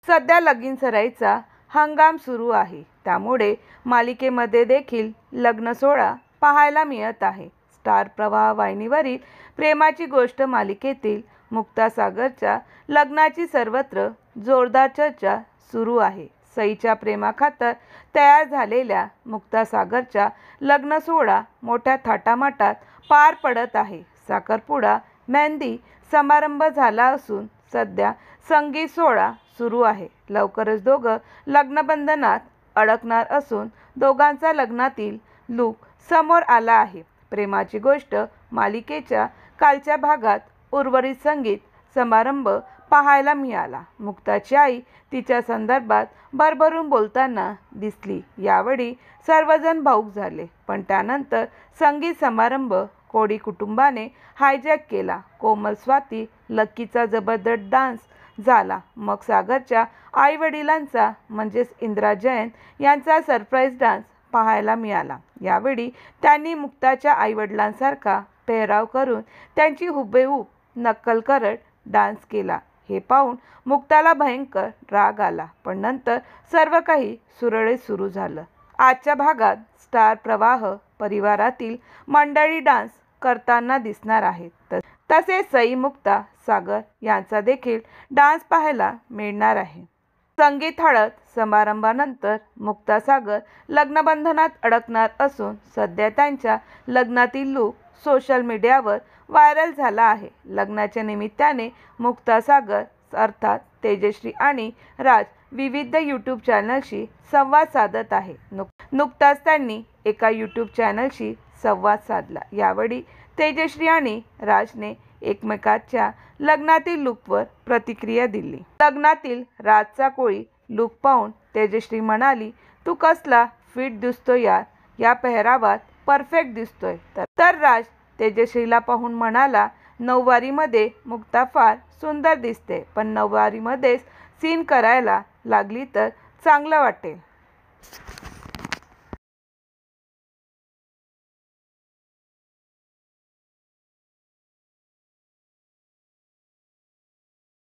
सध्या लगीन सराईचा हंगाम सुरू आहे, त्यामुळे मालिकेमध्ये देखील लग्न सोहळा पाहायला मिळत आहे. स्टार प्रवाह वाहिनीवरील प्रेमाची गोष्ट मालिकेतील मुक्ता सागरच्या लग्नाची सर्वत्र जोरदार चर्चा सुरू आहे. सईच्या प्रेमाखातर तयार झालेल्या मुक्ता सागरचा लग्न सोहळा मोठ्या थाटामाटात पार पडत आहे. साखरपुडा मेहंदी समारंभ झाला असून सध्या संगीत सोहळा सुरू आहे. लवकरच दोघं लग्नबंधनात अडकणार असून दोघांचा लग्नातील लूक समोर आला आहे. प्रेमाची गोष्ट मालिकेच्या कालच्या भागात उर्वरित संगीत समारंभ पाहायला मिळाला. मुक्ताची आई तिच्या संदर्भात भरभरून बोलताना दिसली. यावेळी सर्वजण भावूक झाले, पण त्यानंतर संगीत समारंभ कोळी कुटुंबाने हायजॅक केला. कोमल, स्वाती, लक्कीचा जबरदस्त डान्स झाला. मग सागरच्या आईवडिलांचा म्हणजेच इंदिरा जयंत यांचा सरप्राईज डान्स पाहायला मिळाला. यावेळी त्यांनी मुक्ताच्या आईवडिलांसारखा पेहराव करून त्यांची हुबेहूब नक्कल करत डान्स केला. हे पाहून मुक्ताला भयंकर राग आला, पण नंतर सर्व काही सुरळीत सुरू झालं. आजच्या भागात स्टार प्रवाह परिवारातील मंडळी डान्स करताना दिसणार आहेत. तसेच सई, मुक्ता सागर यांचा देखील डान्स पाहायला मिळणार आहे. संगीत हळद समारंभानंतर मुक्ता सागर लग्नबंधनात अडकणार असून सध्या त्यांच्या लग्नातील लूक सोशल मीडियावर व्हायरल झाला आहे. लग्नाच्या निमित्ताने मुक्ता सागर अर्थात तेजश्री आणि राज विविध यूट्यूब चॅनलशी संवाद साधत आहे. नुकताच त्यांनी एका यूट्यूब चॅनलशी संवाद साधला. यावेळी तेजश्री आणि राजने एकमेकांच्या लग्नातील लूकवर प्रतिक्रिया दिली. लग्नातील राजचा कोळी लूक पाहून तेजश्री म्हणाली, "तू कसला फिट दिसतोय यार, या पेहरावात परफेक्ट दिसतोय." तर राज तेजश्रीला पाहून म्हणाला, "नऊवारीमध्ये मुक्ता फार सुंदर दिसते, पण नऊवारीमध्येच सीन करायला लागली तर चांगलं वाटेल."